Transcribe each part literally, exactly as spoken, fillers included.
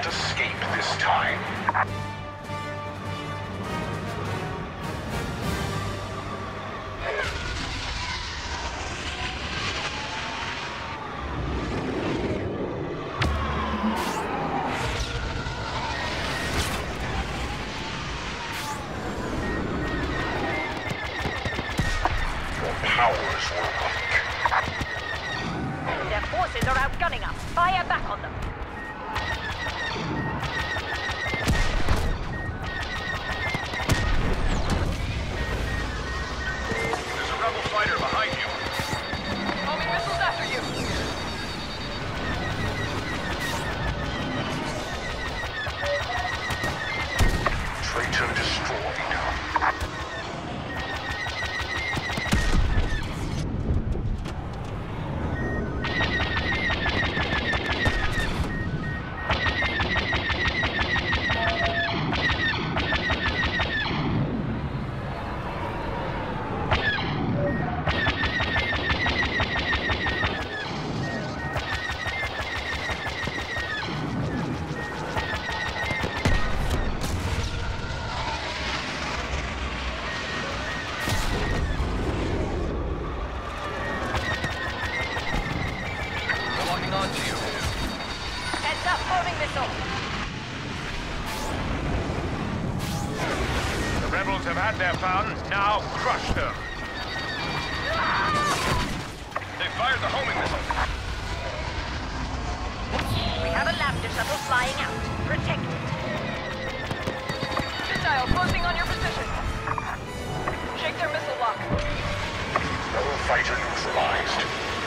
not escape this time. Powers were weak. Their forces are outgunning us. Fire back on them. There's a rebel fighter behind you. Homing missiles after you. Traitor destroyed. Heads up, homing missile. The rebels have had their fun. Now crush them. They fired the homing missile. We have a lambda shuttle flying out. Protect it. Missile closing on your position. Shake their missile lock. Rebel fighter neutralized.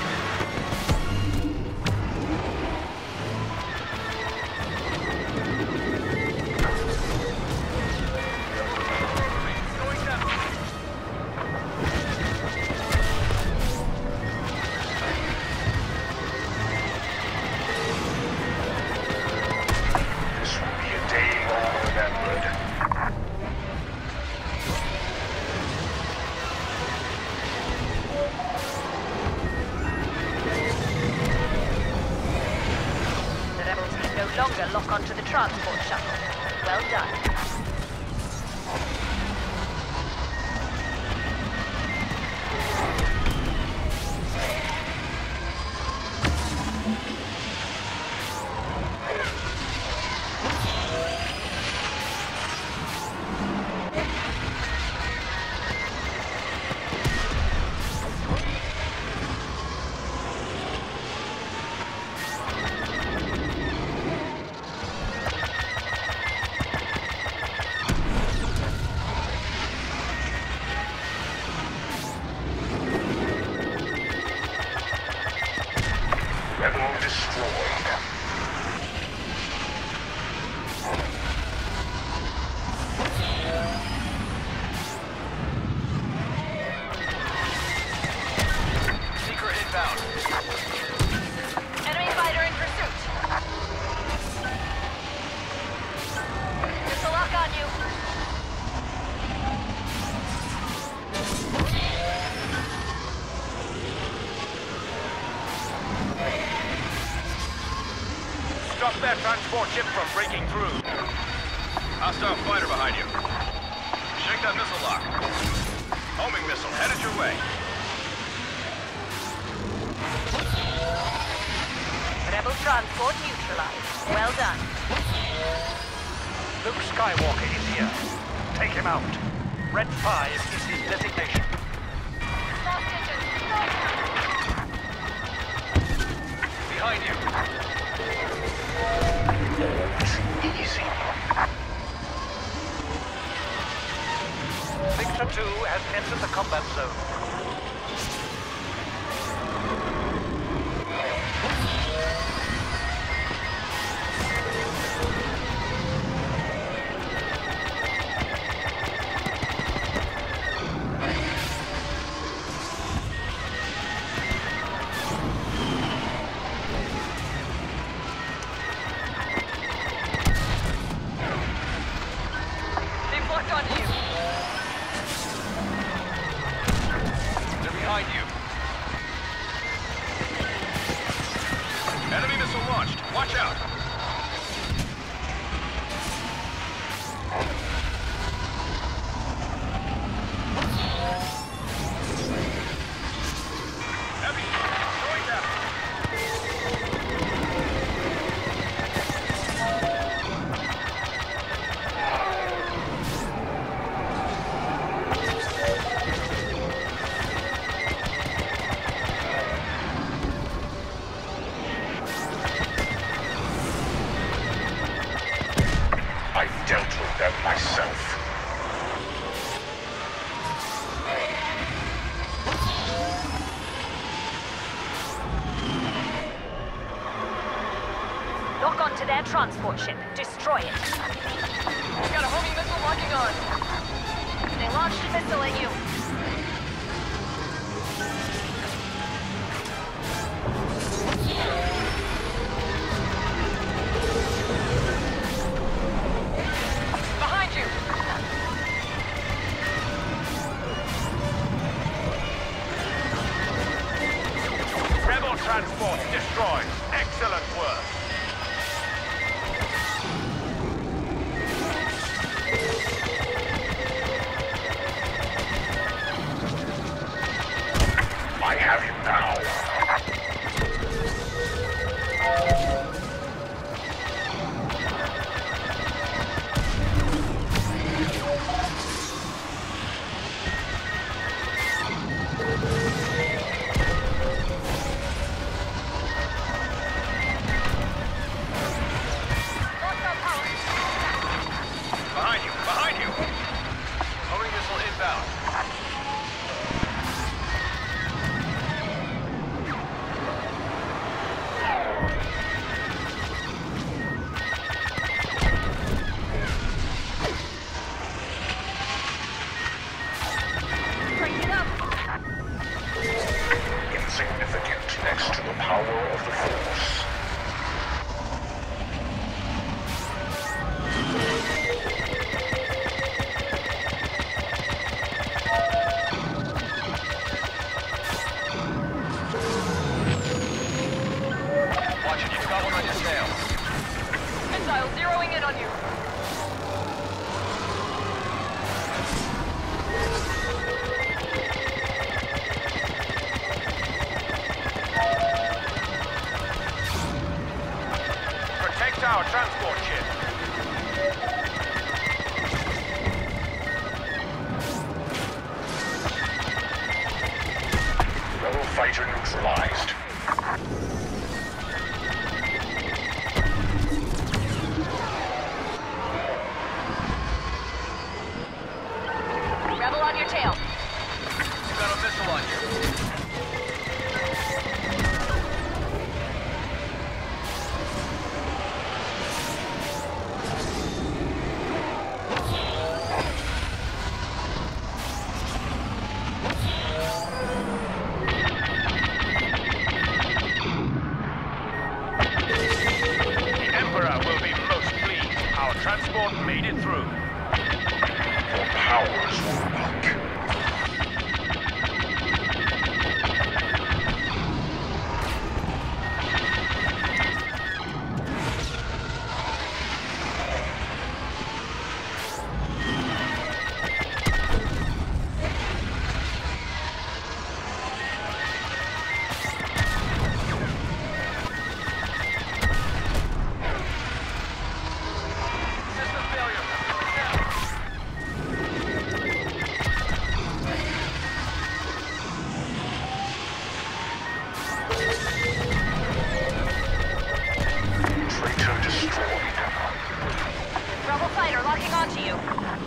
Longer lock onto the transport shuttle. Well done. Rebel destroyed. Secret inbound. Enemy fighter in pursuit. Missile lock on you. Stop that transport ship from breaking through. Hostile fighter behind you. Shake that missile lock. Homing missile headed your way. Rebel transport neutralized. Well done. Luke Skywalker is here. Take him out. Red five is his designation. Lost engine. Lost. Behind you. Easy. Victor two has entered the combat zone. Heavy, destroy them. I've dealt with them myself. Lock onto their transport ship. Destroy it. We've got a homing missile locking on. They launched a missile at you. Behind you! Rebel transport destroyed. Excellent work. I have you now. Hostile power. Behind you, behind you. Homing missile inbound. Break it up. Insignificant next to the power of the Force. Watch it, you've got one on your tail. Missile zeroing in on you. Protect our transport ship. Rebel fighter neutralized. Rebel on your tail. You've got a missile on you. The Emperor will be most pleased. Our transport made it through. Your powers were weak. System failure. Down. Traitor destroyed. Rebel fighter locking onto you.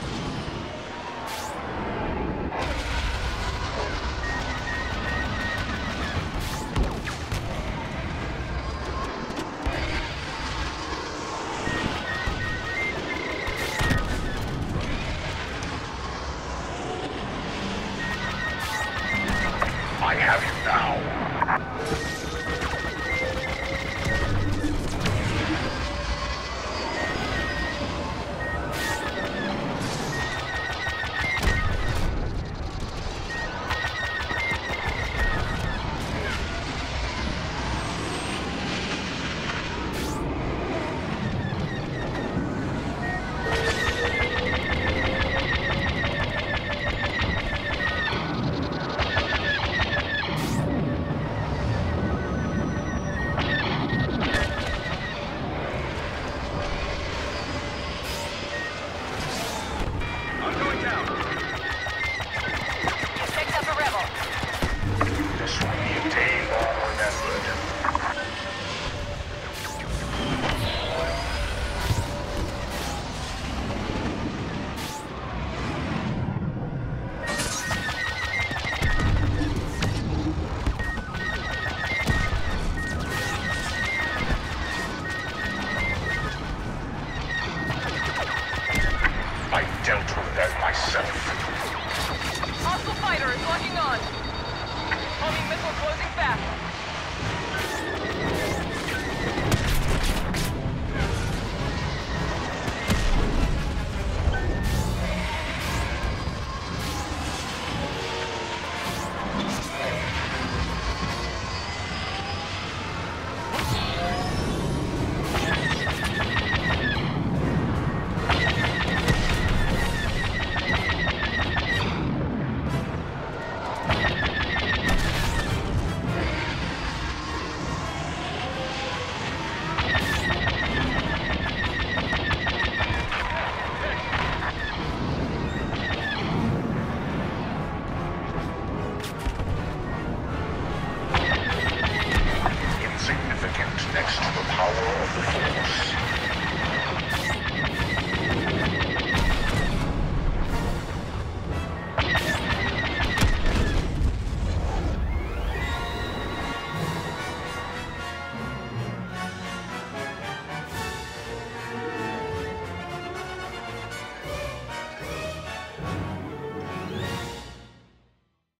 I have you now. yourself. Hostile fighter is locking on. Homing missile closing fast. Insignificant next to the power of the Force.